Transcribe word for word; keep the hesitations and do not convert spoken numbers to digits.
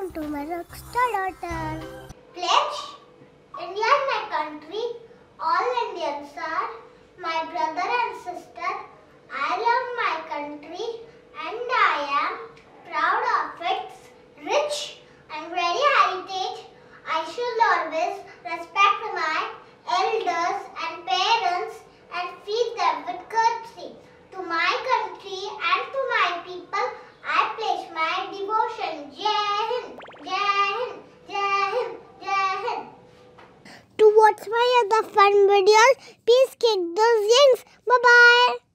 welcome to my rockstar daughter. Pledge. India is my country. All Indians are my brother and sister. I love my country and I am proud of its rich and very heritage. I should always respect my elders and parents and treat them with courtesy. To my country and to my people, I pledge my devotion. Jai Hind, Jai Hind, Jai Hind, Jai Hind. To watch my other fun videos, please click those links. Bye bye.